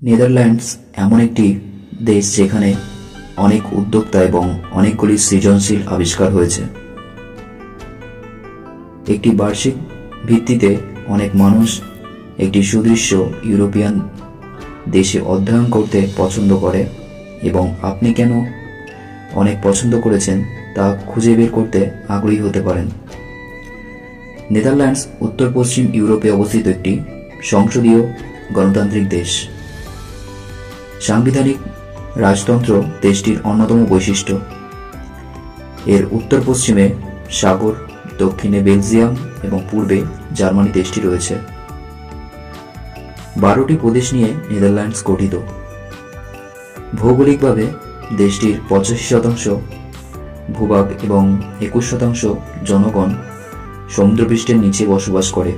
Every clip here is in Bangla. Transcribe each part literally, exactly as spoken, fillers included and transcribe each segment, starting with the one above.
নেদারল্যান্ডস এমন একটি দেশ যেখানে অনেক উদ্যোক্তা এবং অনেকগুলি সৃজনশীল আবিষ্কার হয়েছে। একটি বার্ষিক ভিত্তিতে অনেক মানুষ একটি সুদৃশ্য ইউরোপিয়ান দেশে অধ্যয়ন করতে পছন্দ করে এবং আপনি কেন অনেক পছন্দ করেছেন তা খুঁজে বের করতে আগ্রহী হতে পারেন। নেদারল্যান্ডস উত্তর পশ্চিম ইউরোপে অবস্থিত একটি সংসদীয় গণতান্ত্রিক দেশ। সাংবিধানিক রাজতন্ত্র দেশটির অন্যতম বৈশিষ্ট্য। এর উত্তর পশ্চিমে সাগর, দক্ষিণে বেলজিয়াম এবং পূর্বে জার্মানি দেশটি রয়েছে। বারোটি প্রদেশ নিয়ে নেদারল্যান্ডস গঠিত। ভৌগোলিকভাবে দেশটির পঁচাশি শতাংশ ভূভাগ এবং একুশ শতাংশ জনগণ সমুদ্রপৃষ্ঠের নিচে বসবাস করে।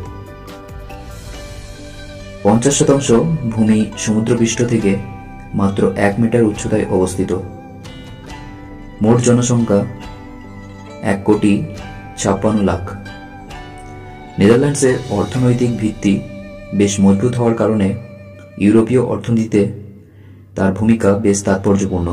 পঞ্চাশ শতাংশ ভূমি সমুদ্রপৃষ্ঠ থেকে মাত্র এক মিটার উচ্চতায় অবস্থিত। মোট জনসংখ্যা এক কোটি ছাপ্পান্ন লাখ। নেদারল্যান্ডসের অর্থনৈতিক ভিত্তি বেশ মজবুত হওয়ার কারণে ইউরোপীয় অর্থনীতিতে তার ভূমিকা বেশ তাৎপর্যপূর্ণ।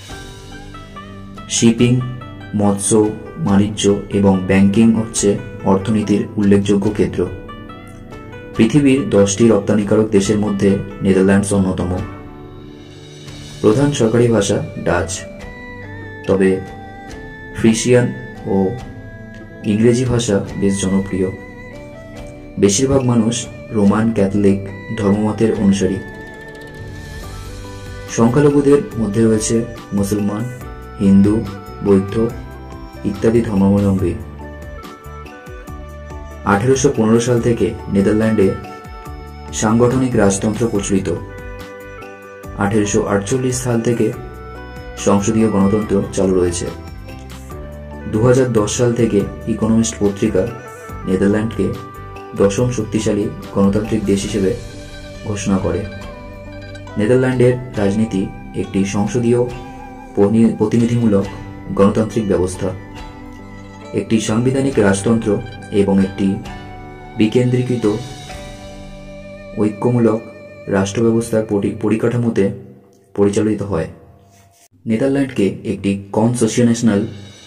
শিপিং, মৎস্য, বাণিজ্য এবং ব্যাংকিং হচ্ছে অর্থনীতির উল্লেখযোগ্য ক্ষেত্র। পৃথিবীর দশটি রপ্তানিকারক দেশের মধ্যে নেদারল্যান্ডস অন্যতম। প্রধান সরকারি ভাষা ডাচ, তবে ফ্রিসিয়ান ও ইংরেজি ভাষা বেশ জনপ্রিয়। বেশিরভাগ মানুষ রোমান ক্যাথলিক ধর্মমতের অনুসারী। সংখ্যালঘুদের মধ্যে রয়েছে মুসলমান, হিন্দু, বৌদ্ধ ইত্যাদি ধর্মাবলম্বী। আঠেরোশো পনেরো সাল থেকে নেদারল্যান্ডে সাংগঠনিক রাজতন্ত্র প্রচলিত। আঠেরোশো আটচল্লিশ সাল থেকে সংসদীয় গণতন্ত্র চালু রয়েছে। দু হাজার দশ সাল থেকে ইকোনমিস্ট পত্রিকা নেদারল্যান্ডকে দশম শক্তিশালী গণতান্ত্রিক দেশ হিসেবে ঘোষণা করে। নেদারল্যান্ডের রাজনীতি একটি সংসদীয় প্রতিনিধিমূলক গণতান্ত্রিক ব্যবস্থা, একটি সাংবিধানিক রাজতন্ত্র এবং একটি বিকেন্দ্রীকৃত ঐক্যমূলক রাষ্ট্র ব্যবস্থার পরিকাঠামোতে পরিচালিত হয়। নেদারল্যান্ডকে একটি কনস্টিটিউশনাল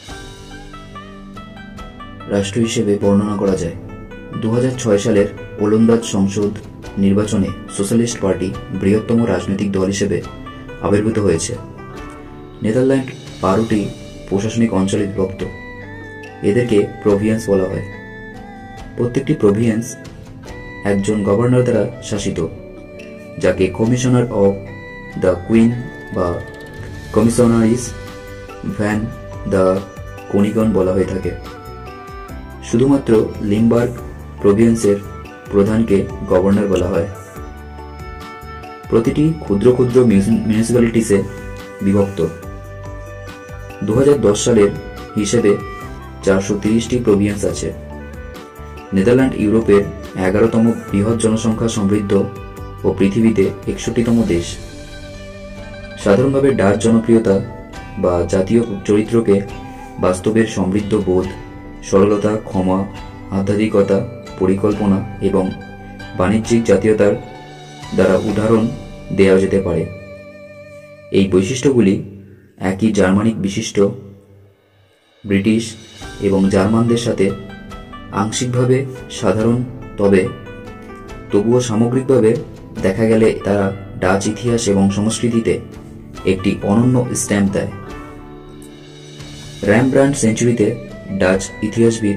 রাষ্ট্র হিসেবে বর্ণনা করা যায়। দু হাজার ছয় সালের ওলন্দাজ সংসদ নির্বাচনে সোশ্যালিস্ট পার্টি বৃহত্তম রাজনৈতিক দল হিসেবে আবির্ভূত হয়েছে। নেদারল্যান্ড বারোটি প্রশাসনিক অঞ্চলে বিভক্ত। এদেরকে প্রভিন্স বলা হয়। প্রত্যেকটি প্রভিন্স একজন গভর্নর দ্বারা শাসিত, যাকে কমিশনার অফ দ্য কুইন বা কমিশনারিস ভ্যান দ্য কোনিগন বলা হয়ে থাকে। শুধুমাত্র লিমবার্গ প্রভিন্সের প্রধানকে গভর্নর বলা হয়। প্রতিটি ক্ষুদ্র ক্ষুদ্র মিউনিসিপ্যালিটিসে বিভক্ত। দু হাজার দশ সালের হিসেবে চারশো তিরিশটি প্রভিন্স আছে। নেদারল্যান্ড ইউরোপের এগারোতম বৃহৎ জনসংখ্যা সমৃদ্ধ ও পৃথিবীতে একষট্টিতম দেশ। সাধারণভাবে ডাচ জনপ্রিয়তা বা জাতীয় চরিত্রকে বাস্তবের সমৃদ্ধ বোধ, সরলতা, ক্ষমা, আধ্যাত্মিকতা, পরিকল্পনা এবং বাণিজ্যিক জাতীয়তার দ্বারা উদাহরণ দেওয়া যেতে পারে। এই বৈশিষ্ট্যগুলি একই জার্মানিক বিশিষ্ট ব্রিটিশ এবং জার্মানদের সাথে আংশিকভাবে সাধারণ, তবে তবুও সামগ্রিকভাবে দেখা গেলে তারা ডাচ ইতিহাস এবং সংস্কৃতিতে একটি অনন্য স্ট্যাম্প দেয়। র্যামব্রান্ড সেঞ্চুরিতে ডাচ ইতিহাসবিদ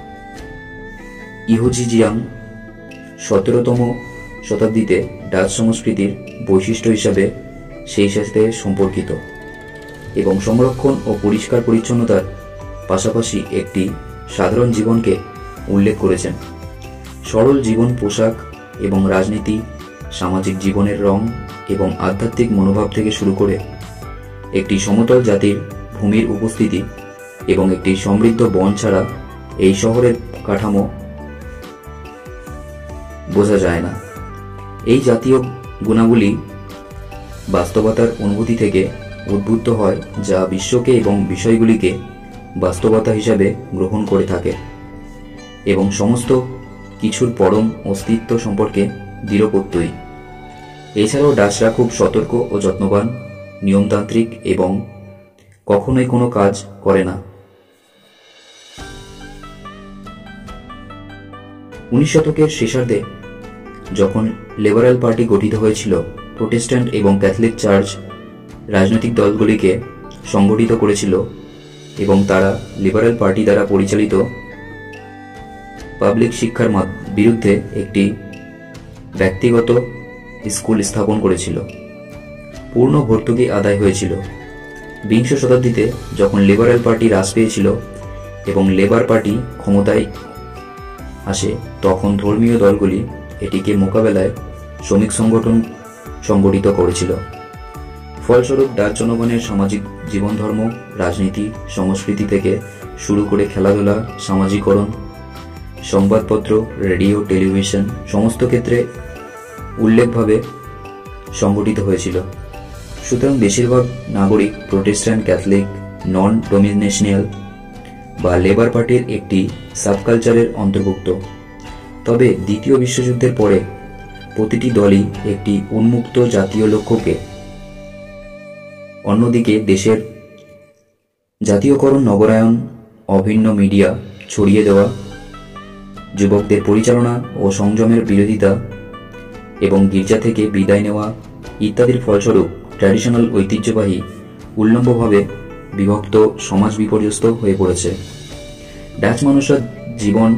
ইহুজি জিয়াং সতেরোতম শতাব্দীতে ডাচ সংস্কৃতির বৈশিষ্ট্য হিসাবে সেই সাথে সম্পর্কিত এবং সংরক্ষণ ও পরিষ্কার পরিচ্ছন্নতার পাশাপাশি একটি সাধারণ জীবনকে উল্লেখ করেছেন। সরল জীবন, পোশাক এবং রাজনীতি, সামাজিক জীবনের রং এবং আধ্যাত্মিক মনোভাব থেকে শুরু করে একটি সমতল জাতির ভূমির উপস্থিতি এবং একটি সমৃদ্ধ বন ছাড়া এই শহরের কাঠামো বোঝা যায় না। এই জাতীয় গুণাবলী বাস্তবতার অনুভূতি থেকে উদ্বুদ্ধ হয়, যা বিশ্বকে এবং বিষয়গুলিকে বাস্তবতা হিসাবে গ্রহণ করে থাকে এবং সমস্ত কিছুর পরম অস্তিত্ব সম্পর্কে দৃঢ়প্রত্যয়ী। এছাড়াও ডাচরা খুব সতর্ক ও যত্নবান, নিয়মতান্ত্রিক এবং কখনোই কোনো কাজ করে না। উনিশ শতকের শেষার্ধে যখন লিবারেল পার্টি গঠিত হয়েছিল, প্রোটেস্ট্যান্ট এবং ক্যাথলিক চার্চ রাজনৈতিক দলগুলিকে সংগঠিত করেছিল এবং তারা লিবারেল পার্টি দ্বারা পরিচালিত পাবলিক শিক্ষার বিরুদ্ধে একটি ব্যক্তিগত স্কুল স্থাপন করেছিল। পূর্ণ ভর্তুকি আদায় হয়েছিল। বিংশ শতাব্দীতে যখন লিবারেল পার্টি হ্রাস পেয়েছিল এবং লেবার পার্টি ক্ষমতায় আসে, তখন ধর্মীয় দলগুলি এটিকে মোকাবেলায় শ্রমিক সংগঠন সংগঠিত করেছিল। ফলস্বরূপ ডাচ জনগণের সামাজিক জীবন, ধর্ম, রাজনীতি, সংস্কৃতি থেকে শুরু করে খেলাধুলা, সামাজিকরণ, সংবাদপত্র, রেডিও, টেলিভিশন সমস্ত ক্ষেত্রে উল্লেখভাবে সংগঠিত হয়েছিল। সুতরাং বেশিরভাগ নাগরিক প্রোটেস্ট্যান্ট, ক্যাথলিক, নন ডোমিনেশনাল বা লেবার পার্টির একটি সাবকালচারের অন্তর্ভুক্ত। তবে দ্বিতীয় বিশ্বযুদ্ধের পরে প্রতিটি দলই একটি উন্মুক্ত জাতীয় লক্ষ্যকে, অন্যদিকে দেশের জাতীয়করণ, নগরায়ন, অভিন্ন মিডিয়া ছড়িয়ে দেওয়া, যুবকদের পরিচালনা ও সংযমের বিরোধিতা এবং গির্জা থেকে বিদায় নেওয়া ইত্যাদির ফলস্বরূপ ট্র্যাডিশনাল ঐতিহ্যবাহী উল্লম্বভাবে বিভক্ত সমাজ বিপর্যস্ত হয়ে পড়েছে। ডাচ মানুষের জীবন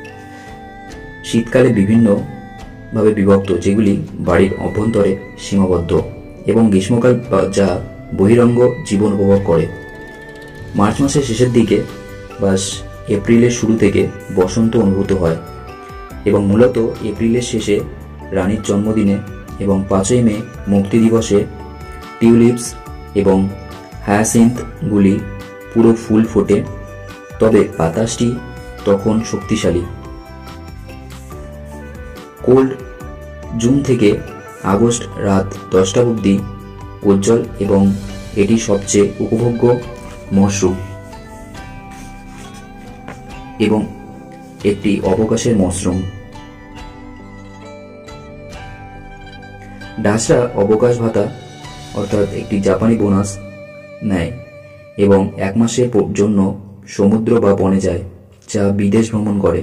শীতকালে বিভিন্নভাবে বিভক্ত, যেগুলি বাড়ির অভ্যন্তরে সীমাবদ্ধ, এবং গ্রীষ্মকাল যা বহিরঙ্গ জীবন উপভোগ করে। মার্চ মাসের শেষের দিকে বা এপ্রিলের শুরু থেকে বসন্ত অনুভূত হয় এবং মূলত এপ্রিলের শেষে রানীর জন্মদিনে এবং পাঁচই মে মুক্তি দিবসে টিউলিপস এবং হায়াসিন্থগুলি পুরো ফুল ফোটে, তবে বাতাসটি তখন শক্তিশালী। কোল্ড জুন থেকে আগস্ট রাত দশটা অবধি উজ্জ্বল এবং এটি সবচেয়ে উপভোগ্য মরশুম এবং একটি অবকাশের মরশুম। ডাচরা অবকাশ ভাতা অর্থাৎ একটি জাপানি বোনাস নেয় এবং এক মাসের জন্য সমুদ্র বা বনে যায়, যা বিদেশ ভ্রমণ করে।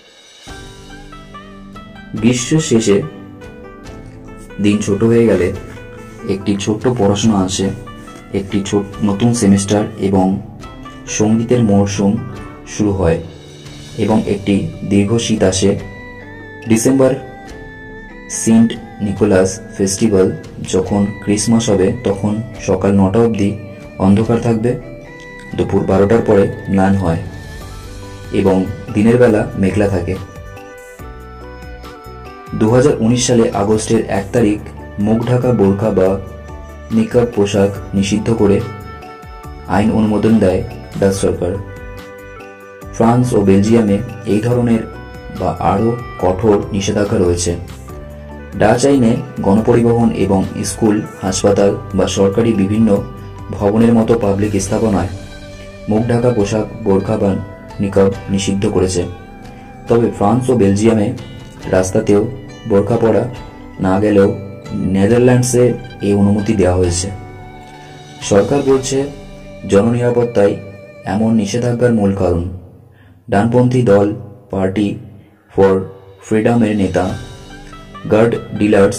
গ্রীষ্মের শেষে দিন ছোট হয়ে গেলে একটি ছোট্ট পড়াশোনা আসে, একটি ছোট নতুন সেমিস্টার এবং সঙ্গীতের মরশুম শুরু হয় এবং একটি দীর্ঘ শীত আসে। ডিসেম্বর সেন্ট নিকোলাস ফেস্টিভ্যাল, যখন ক্রিসমাস হবে তখন সকাল নটা অবধি অন্ধকার থাকবে, দুপুর বারোটার পরে ম্লান হয় এবং দিনের বেলা মেঘলা থাকে। দু হাজার উনিশ সালে আগস্টের এক তারিখ মুখ ঢাকা বোরকা বা নিকাব পোশাক নিষিদ্ধ করে আইন অনুমোদন দেয় ডাচ সরকার। ফ্রান্স ও বেলজিয়ামে এই ধরনের বা আরও কঠোর নিষেধাজ্ঞা রয়েছে। ডাচ আইনে গণপরিবহন এবং স্কুল, হাসপাতাল বা সরকারি বিভিন্ন ভবনের মতো পাবলিক স্থাপনায় মুখ ঢাকা পোশাক, বোরকা বা নিকাব নিষিদ্ধ করেছে। তবে ফ্রান্স ও বেলজিয়ামে রাস্তাতেও বোরকা পরা না গেলেও নেদারল্যান্ডসে এই অনুমতি দেওয়া হয়েছে। সরকার বলছে জননিরাপত্তাই এমন নিষেধাজ্ঞার মূল কারণ। ডানপন্থী দল পার্টি ফর ফ্রিডমের নেতা গার্ড ডিলার্স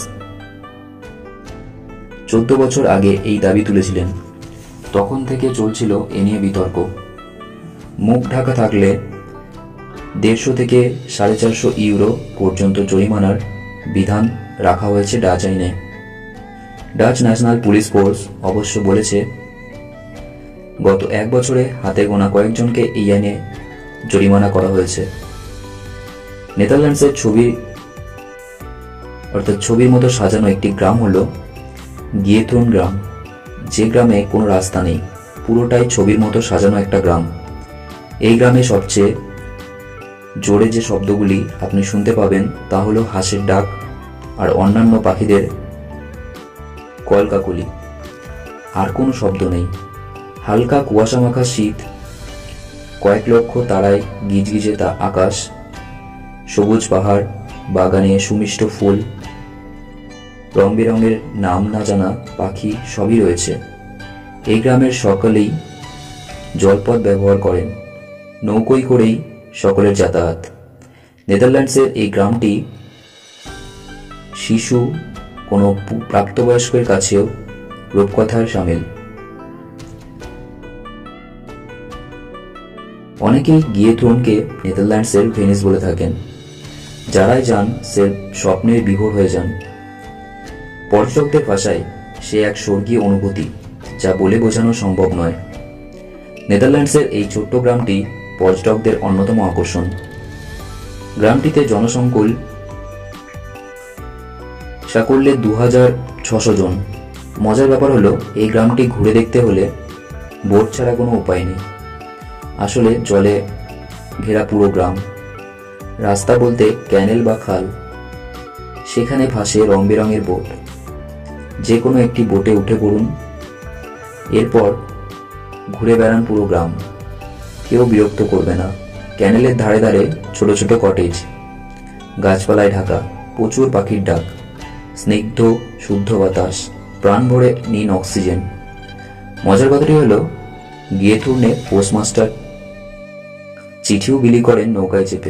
চোদ্দ বছর আগে এই দাবি তুলেছিলেন। তখন থেকে চলছিল এ নিয়ে বিতর্ক। মুখ ঢাকা থাকলে দেড়শো থেকে সাড়ে চারশো ইউরো পর্যন্ত জরিমানার বিধান রাখা হয়েছে ডাচ আইনে। ডাচ ন্যাশনাল পুলিশ ফোর্স অবশ্য বলেছে গত এক বছরে হাতে গোনা কয়েকজনকে এই আইনে জরিমানা করা হয়েছে। নেদারল্যান্ডসের ছবি অর্থাৎ ছবির মতো সাজানো একটি গ্রাম হল গিয়েথ্রুন গ্রাম, যে গ্রামে কোনো রাস্তা নেই, পুরোটাই ছবির মতো সাজানো একটা গ্রাম। এই গ্রামে সবচেয়ে জোরে যে শব্দগুলি আপনি শুনতে পাবেন তা হলো হাঁসের ডাক আর অন্যান্য পাখিদের কলকাকলি। আর কোনো শব্দ নেই। হালকা কুয়াশা মাখা শীত, কয়েক লক্ষ তারায় গিজগিজে তা আকাশ, সবুজ পাহাড়, বাগানে সুমিষ্ট ফুল, রং বেরঙের নাম না জানা পাখি সবই রয়েছে। এই গ্রামের সকলেই জলপথ ব্যবহার করেন, নৌকোয় করেই সকলের যাতায়াত। নেদারল্যান্ডসের এই গ্রামটি শিশু কোনো প্রাপ্তবয়স্কের কাছেও রূপকথার সামিল। অনেকেই গিয়েথ্রোনকে নেদারল্যান্ডসের ভেনিস বলে থাকেন। যারাই যান সে স্বপ্নের বিভোর হয়ে যান। পর্যটকদের ভাষায় সে এক স্বর্গীয় অনুভূতি, যা বলে বোঝানো সম্ভব নয়। নেদারল্যান্ডসের এই ছোট্ট গ্রামটি পর্যটকদের অন্যতম আকর্ষণ। গ্রামটিতে জনসংকুল সাকল্যে দু হাজার ছশো জন। মজার ব্যাপার হলো, এই গ্রামটি ঘুরে দেখতে হলে বোট ছাড়া কোনো উপায় নেই। আসলে জলে ঘেরা পুরো গ্রাম। রাস্তা বলতে ক্যানেল বা খাল, সেখানে ভাসে রং বেরঙের বোট। যে কোনো একটি বোটে উঠে পড়ুন, এরপর ঘুরে বেড়ান পুরো গ্রাম। কেউ বিরক্ত করবে না। ক্যানেলের ধারে ধারে ছোট ছোট কটেজ, গাছপালায় ঢাকা, প্রচুর পাখির ডাক, স্নিগ্ধ শুদ্ধ বাতাস, প্রাণ ভরে নিন অক্সিজেন। মজার কথাটি হলো, গিয়েথ্রোনে পোস্টমাস্টার চিঠিও বিলি করেন নৌকায় চেপে।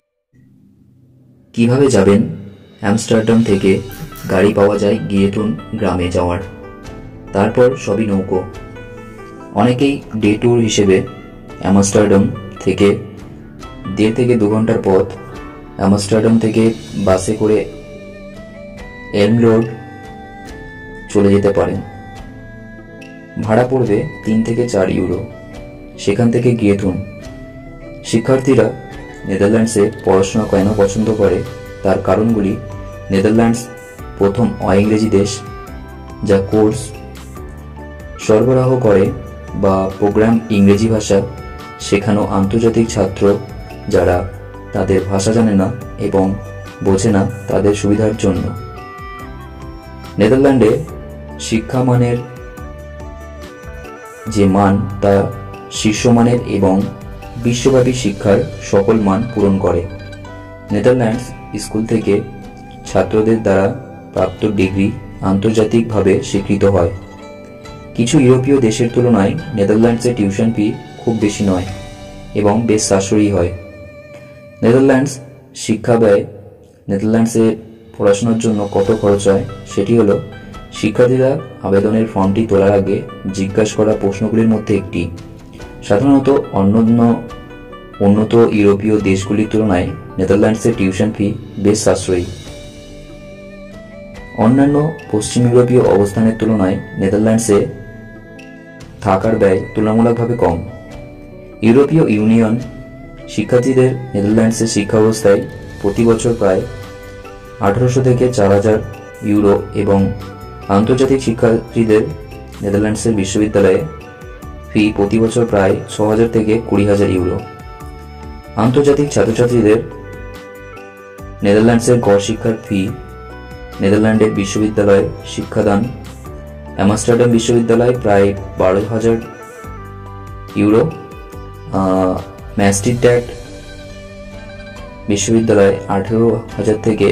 কিভাবে যাবেন? অ্যামস্টারডাম থেকে গাড়ি পাওয়া যায় গিয়েথ্রোন গ্রামে যাওয়ার, তারপর সবই নৌকো। অনেকেই ডে ট্যুর হিসেবে অ্যামস্টারডাম থেকে দেড় থেকে দু ঘন্টার পথ অ্যামস্টারডাম থেকে বাসে করে এলমলোড চলে যেতে পারেন। ভাড়া পড়বে তিন থেকে চার ইউরো। সেখান থেকে গিয়েথ্রোন। শিক্ষার্থীরা নেদারল্যান্ডসে পড়াশোনা কেন পছন্দ করে তার কারণগুলি: নেদারল্যান্ডস প্রথম অ-ইংরেজি দেশ যা কোর্স সরবরাহ করে বা প্রোগ্রাম ইংরেজি ভাষা শেখানো আন্তর্জাতিক ছাত্র যারা তাদের ভাষা জানে না এবং বোঝে না তাদের সুবিধার জন্য। নেদারল্যান্ডে শিক্ষা মানের যে মান তা শীর্ষমানের এবং বিশ্বব্যাপী শিক্ষার সকল মান পূরণ করে। নেদারল্যান্ডস স্কুল থেকে ছাত্রদের দ্বারা প্রাপ্ত ডিগ্রি আন্তর্জাতিকভাবে স্বীকৃত হয়। কিছু ইউরোপীয় দেশের তুলনায় নেদারল্যান্ডসে টিউশন ফি খুব বেশি নয় এবং বেশ সাশ্রয়ী হয়। নেদারল্যান্ডস শিক্ষা ব্যয়। নেদারল্যান্ডসে পড়াশোনার জন্য কত খরচ হয় সেটি হলো, শিক্ষার্থীরা আবেদনের ফর্মটি তোলার আগে জিজ্ঞাসা করা প্রশ্নগুলির মধ্যে একটি। সাধারণত অন্যান্য উন্নত ইউরোপীয় দেশগুলির তুলনায় নেদারল্যান্ডসের টিউশন ফি বেশ সাশ্রয়ী। অন্যান্য পশ্চিম ইউরোপীয় অবস্থানের তুলনায় নেদারল্যান্ডসে থাকার ব্যয় তুলনামূলকভাবে কম। ইউরোপীয় ইউনিয়ন শিক্ষার্থীদের নেদারল্যান্ডসের শিক্ষা ব্যবস্থায় প্রতি বছর প্রায় আঠারোশো থেকে চার হাজার ইউরো এবং আন্তর্জাতিক শিক্ষার্থীদের নেদারল্যান্ডসের বিশ্ববিদ্যালয়ে ফি প্রতি বছর প্রায় ছ হাজার থেকে কুড়ি হাজার ইউরো। আন্তর্জাতিক ছাত্রছাত্রীদের নেদারল্যান্ডসের গড় শিক্ষার ফি: নেদারল্যান্ডের বিশ্ববিদ্যালয় শিক্ষাদান অ্যামস্টারডাম বিশ্ববিদ্যালয় প্রায় বারো হাজার ইউরো, ম্যাস্টিড্যাট বিশ্ববিদ্যালয় আঠেরো হাজার থেকে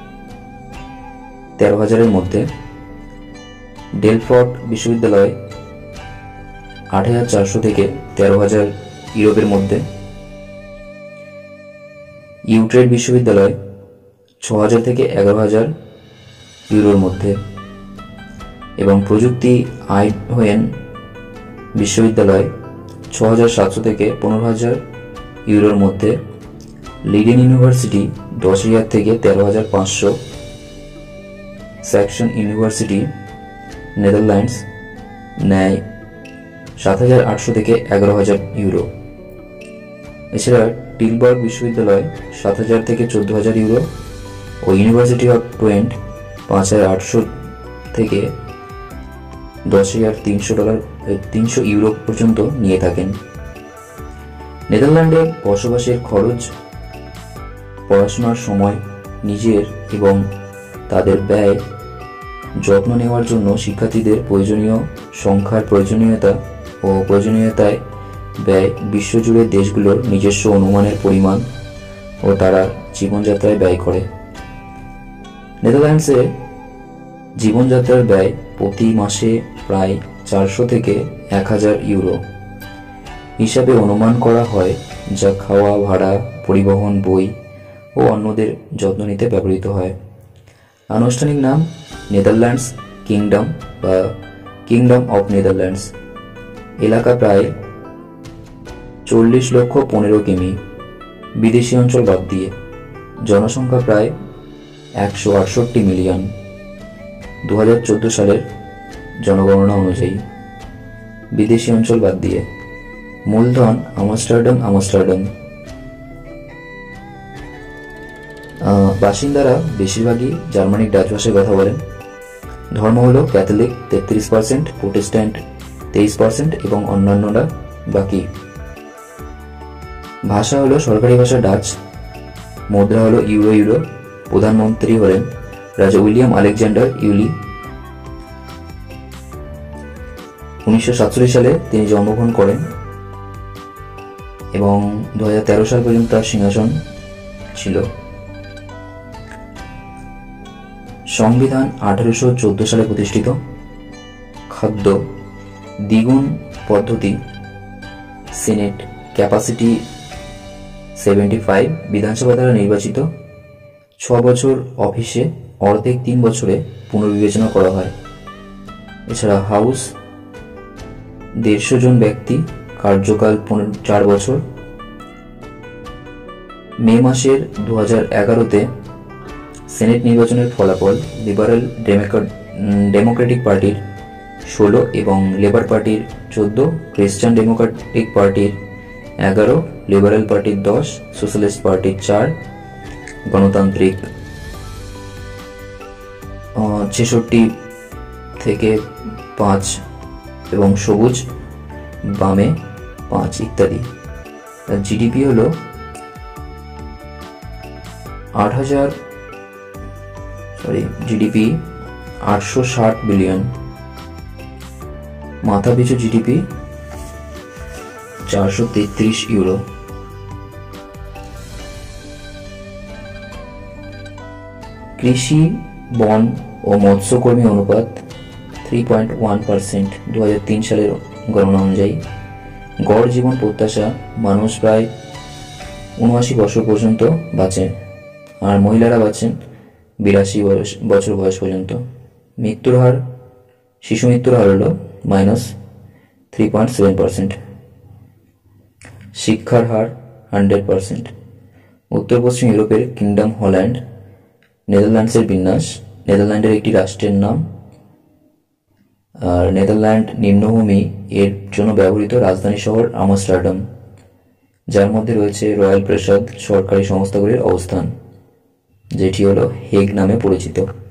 তেরো হাজারের মধ্যে, ডেলফর্ট বিশ্ববিদ্যালয় আট হাজার চারশো থেকে তেরো হাজার ইউরোপের মধ্যে, ইউট্রেড বিশ্ববিদ্যালয় ছ হাজার থেকে এগারো হাজার ইউরোর মধ্যে এবং প্রযুক্তি আইনহোয়েন বিশ্ববিদ্যালয় ছ হাজার সাতশো থেকে পনেরো হাজার ইউরোর মধ্যে, লিডেন ইউনিভার্সিটি দশ হাজার থেকে তেরো হাজার পাঁচশো, স্যাকসন ইউনিভার্সিটি নেদারল্যান্ডস ন্যায় সাত হাজার আটশো থেকে এগারো হাজার ইউরো। এছাড়া টিলবার্গ বিশ্ববিদ্যালয় সাত হাজার থেকে চোদ্দ হাজার ইউরো ও ইউনিভার্সিটি অফ টোয়েন্ট পাঁচ হাজার আটশো থেকে দশ হাজার তিনশো ডলার তিনশো ইউরো পর্যন্ত নিয়ে থাকেন। নেদারল্যান্ডে বসবাসের খরচ, পড়াশোনার সময়, নিজের এবং তাদের ব্যয় যত্ন নেওয়ার জন্য শিক্ষার্থীদের প্রয়োজনীয় সংখ্যার প্রয়োজনীয়তা ও প্রয়োজনীয়তায় ব্যয় বিশ্বজুড়ে দেশগুলোর নিজস্ব অনুমানের পরিমাণ ও তারা জীবনযাত্রায় ব্যয় করে। নেদারল্যান্ডসে জীবনযাত্রার ব্যয় প্রতি মাসে প্রায় চারশো থেকে এক হাজার ইউরো হিসাবে অনুমান করা হয়, যা খাওয়া, ভাড়া, পরিবহন, বই ও অন্যদের যত্ন নিতে ব্যবহৃত হয়। আনুষ্ঠানিক নাম নেদারল্যান্ডস কিংডম বা কিংডম অফ নেদারল্যান্ডস। এলাকা প্রায় চল্লিশ লক্ষ পনেরো কিমি, বিদেশি অঞ্চল বাদ দিয়ে। জনসংখ্যা প্রায় একশো আটষট্টি মিলিয়ন দু হাজার চোদ্দো সালের জনগণনা অনুযায়ী, বিদেশি অঞ্চল বাদ দিয়ে। মূলধন আমস্টারডাম আমস্টারডাম বাসিন্দারা বেশিরভাগই জার্মানিক ডাচ ভাষায় কথা বলেন। ধর্ম হল ক্যাথলিক তেত্রিশ পার্সেন্ট, প্রোটেস্ট্যান্ট তেইশ পার্সেন্ট এবং অন্যান্যরা বাকি। ভাষা হলো সরকারি ভাষা ডাচ। মুদ্রা হলো ইউরো ইউরো। প্রধানমন্ত্রী হলেন রাজা উইলিয়াম আলেকজান্ডার ইউলি। উনিশশো সাতচল্লিশ সালে তিনি জন্মগ্রহণ করেন এবং দু হাজার তেরো সাল পর্যন্ত তার সিংহাসন ছিল। সংবিধান আঠারোশো চোদ্দ সালে প্রতিষ্ঠিত। খাদ্য দ্বিগুণ পদ্ধতি। Senate capacity seventy five. বিধানসভা দ্বারা নির্বাচিত। ছ বছর অফিসে, অর্ধেক তিন বছরে পুনর্বিবেচনা করা হয়। এছাড়া হাউস দেড়শো জন ব্যক্তি, কার্যকাল পনেরো চার বছর। মে মাসের দু হাজার এগারোতে সেনেট নির্বাচনের ফলাফল লিবারেল ডেমোক্রেটিক পার্টির ষোলো এবং লেবার পার্টির চোদ্দ, খ্রিস্টান ডেমোক্রেটিক পার্টির এগারো, লিবারেল পার্টির দশ, সোশ্যালিস্ট পার্টির চার, গণতান্ত্রিক ছেষট্টি থেকে পাঁচ এবং সবুজ বামে পাঁচ ইত্যাদি। জিডিপি হলো আট হাজার সরি জিডিপি আটশো ষাট বিলিয়ন। মাথা পিছু জিডিপি চারশো তেত্রিশ ইউরো। কৃষি, বন ও মৎস্যকর্মী অনুপাত থ্রি পয়েন্ট ওয়ান পার্সেন্ট দু হাজার তিন সালের গণনা অনুযায়ী। গড় জীবন প্রত্যাশা, মানুষ প্রায় উনআশি বছর পর্যন্ত বাঁচেন আর মহিলারা বাঁচেন বিরাশি বছর বয়স পর্যন্ত। মৃত্যুর হার, শিশু মৃত্যুর হার হল minus three point seven percent. শিক্ষার হার হান্ড্রেড পার্সেন্ট। উত্তর পশ্চিম ইউরোপের কিংডম হল্যান্ড। নেদারল্যান্ডসের বিন্যাস, নেদারল্যান্ডের একটি রাষ্ট্রের নাম। আর নেদারল্যান্ড নিম্নভূমি এর জন্য ব্যবহৃত রাজধানী শহর আমস্টারডাম, যার মধ্যে রয়েছে রয়্যাল প্রাসাদ, সরকারি সংস্থাগুলির অবস্থান, যেটি হলো হেগ নামে পরিচিত।